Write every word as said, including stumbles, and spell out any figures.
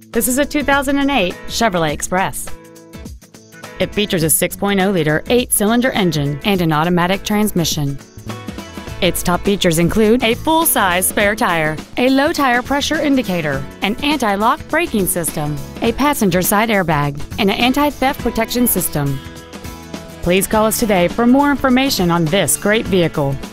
This is a two thousand eight Chevrolet Express. It features a six point oh liter eight-cylinder engine and an automatic transmission. Its top features include a full-size spare tire, a low tire pressure indicator, an anti-lock braking system, a passenger side airbag, and an anti-theft protection system. Please call us today for more information on this great vehicle.